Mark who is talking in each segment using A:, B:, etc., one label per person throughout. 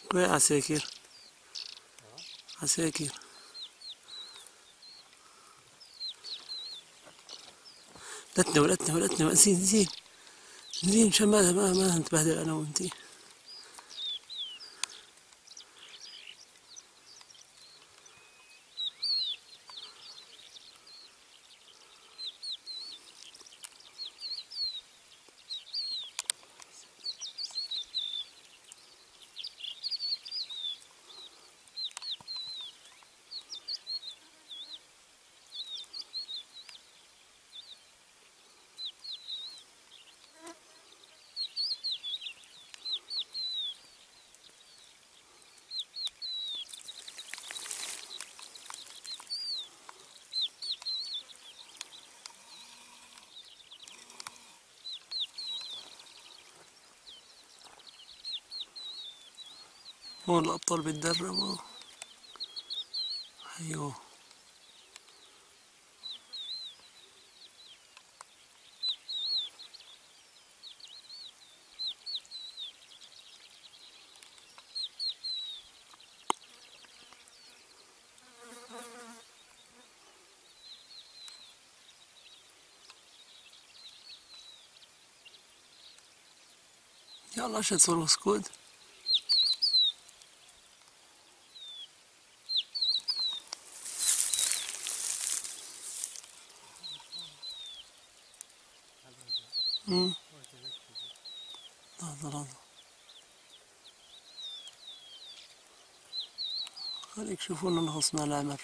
A: وين عساكر؟ عساكر. ولتنا زين مشان ما نتبهدل انا وانتي. هو الأبطال بيتدربوا. أيوه. يلا شد صور وسكود. لحظة خليك شوفونا نخلصنا الأمر.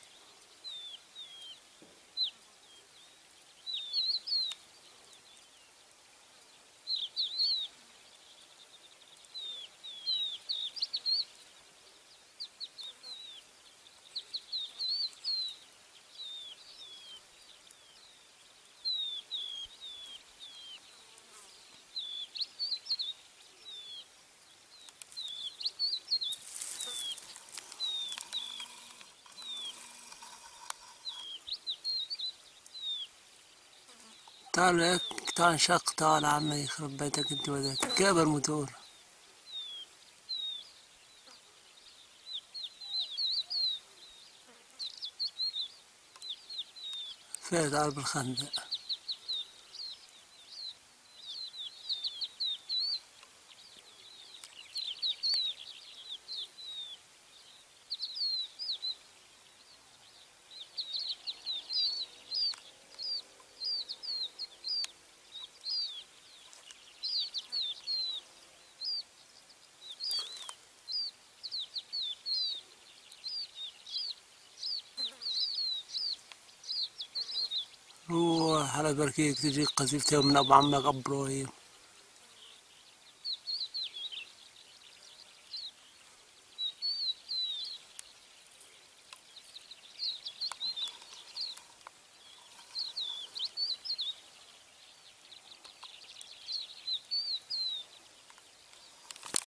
A: تعال هيك، تعال نشق، تعال عمي يخرب بيتك انت وذاك جاب الموتور. فيه تعال بالخندق. روح على بركيك تجيك قذيفتها من أبو عمك أبو إبراهيم.